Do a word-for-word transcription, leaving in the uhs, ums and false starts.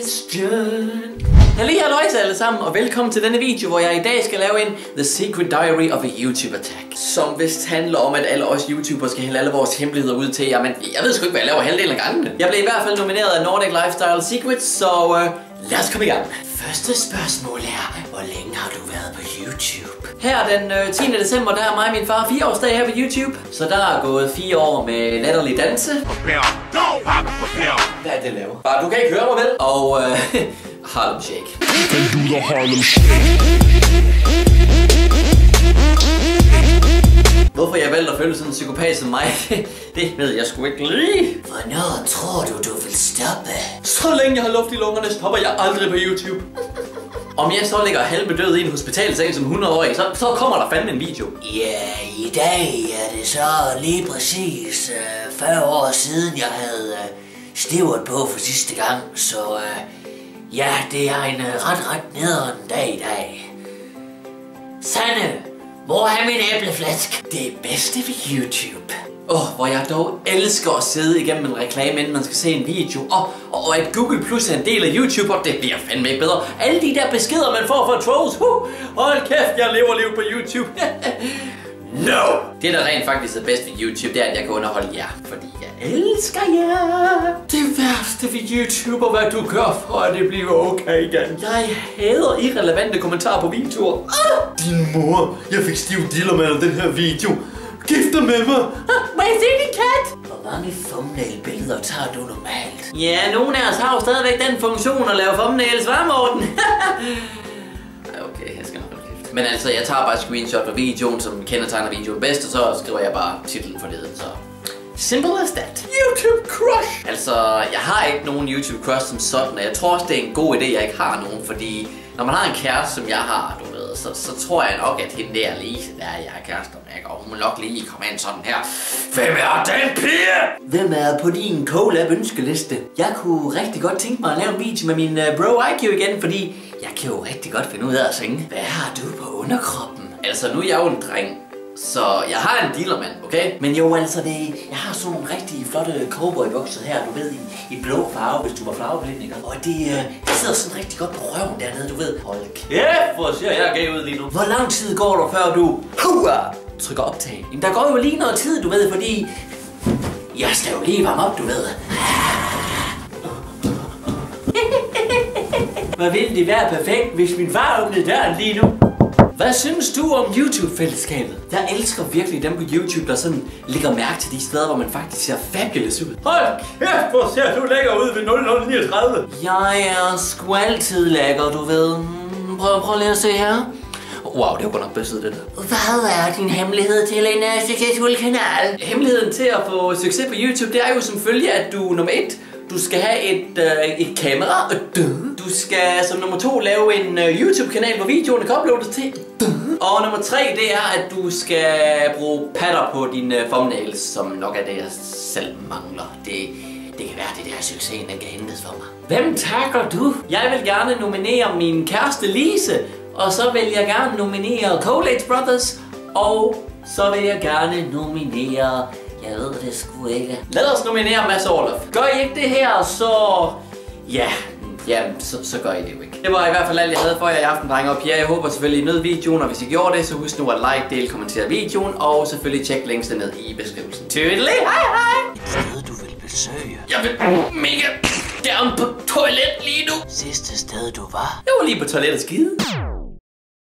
question. Hallo halløjsa alle sammen, og velkommen til denne video, hvor jeg i dag skal lave en The Secret Diary of a YouTube Attack. Som vist handler om, at alle os YouTubere skal hælde alle vores hemmeligheder ud til jer, men jeg ved sgu ikke, hvad jeg laver halvdelen af gangene. Jeg blev i hvert fald nomineret af Nordic Lifestyle Secrets, så uh, lad os komme i gang. Første spørgsmål er, hvor længe har du været på YouTube? Her den øh, tiende december, der er mig og min far fire årsdag her på YouTube. Så der er gået fire år med latterlig danse. Hvad er det laver? Bare du kan ikke høre mig vel? Og øh, Harlem Shake. Do the Harlem Shake. Hvorfor jeg valgte at følge sådan en psykopat som mig, det ved jeg sgu ikke lige. Hvornår tror du, du vil stoppe? Så længe jeg har luft i lungerne, stopper jeg aldrig på YouTube. Om jeg så ligger halvbedøvet i en hospitalseng som hundrede-årig, så, så kommer der fandme en video. Ja, i dag er det så lige præcis øh, fyrre år siden, jeg havde øh, snævret på for sidste gang. Så øh, ja, det er en øh, ret, ret nederen dag i dag. Sanne, hvor er min æbleflaske? Det bedste ved YouTube. Åh, oh, hvor jeg dog elsker at sidde igennem en reklame, inden man skal se en video. Og, og, og at Google Plus er en del af YouTube, og det bliver fandme ikke bedre. Alle de der beskeder, man får fra trolls. Uh, hold kæft, jeg lever liv på YouTube. No! Det, der rent faktisk er bedst ved YouTube, det er, at jeg kan underholde jer. Fordi jeg elsker jer. Det værste ved YouTube, og hvad du gør for, at det bliver okay igen. Jeg hader irrelevante kommentarer på videoer. Ah! Din mor, jeg fik stiv dillermand af den her video. Gift dig med mig! Må jeg se din kat? Hvor mange thumbnail-billeder tager du normalt? Ja, nogle af os har jo stadigvæk den funktion at lave thumbnails, hva' Morten? Okay, jeg skal nok holde kæft. Men altså, jeg tager bare et screenshot af videoen, som kendetegner videoen bedst, og så skriver jeg bare titlen for det, så... Simple as that. YouTube crush! Altså, jeg har ikke nogen YouTube crush som sådan, og jeg tror også, det er en god idé, jeg ikke har nogen, fordi... Når man har en kæreste, som jeg har, du ved, så, så tror jeg nok, at hende der Lise, der jeg er kæreste med, og hun må nok lige komme ind sådan her. Hvem er den pige? Hvem er på din collab ønskeliste? Jeg kunne rigtig godt tænke mig at lave en video med min uh, bro I Q igen, fordi jeg kan jo rigtig godt finde ud af at synge. Hvad har du på underkroppen? Altså, nu er jeg jo en dreng. Så jeg har en dealermand, okay? Men jo, altså det, jeg har sådan nogle rigtig flotte cowboybukser her, du ved, i, i blå farve, hvis du var flagerblind, ikke? Og det, øh, det sidder sådan rigtig godt på røven dernede, du ved. Hold kæft, hvor ser jeg gay ud lige nu. Hvor lang tid går der, før du hua, trykker optag? Jamen, der går jo lige noget tid, du ved, fordi jeg skal jo lige varme op, du ved. Hvor ville det være perfekt, hvis min far åbnede døren lige nu? Hvad synes du om YouTube-fællesskabet? Jeg elsker virkelig dem på YouTube, der sådan lægger mærke til de steder, hvor man faktisk ser fabulous ud. Hold kæft, hvor ser du lækker ud ved nul nul niogtredive. Jeg er sgu altid lækker, du ved. Prøv, prøv lige at se her. Wow, det var godt nok bedst det der. Hvad er din hemmelighed til en uh, succesfuld kanal? Hemmeligheden til at få succes på YouTube, det er jo selvfølgelig, at du nummer et, du skal have et, øh, et kamera. Du skal som nummer to lave en øh, YouTube-kanal, hvor videoerne kan uploades til. Og nummer tre, det er, at du skal bruge patter på dine øh, thumbnails, som nok er det, jeg selv mangler. Det, det kan være, det der succesen, den kan hentes for mig. Hvem takker du? Jeg vil gerne nominere min kæreste Lise, og så vil jeg gerne nominere Collates Brothers, og så vil jeg gerne nominere... Jeg ved det sgu ikke. Lad os nominere Mads Orloff. Gør I ikke det her, så... Ja, ja så, så gør I det jo ikke. Det var i hvert fald alt, jeg havde for jer i aften, drenge og piger. Jeg håber selvfølgelig, I nød videoen, og hvis I gjorde det, så husk nu at like, dele, kommentere videoen, og selvfølgelig tjek links ned i beskrivelsen. Tydelig, hej hej! Et sted, du vil besøge. Jeg vil mega gerne på toilet lige nu. Sidste sted, du var. Jeg var lige på toilettet skide.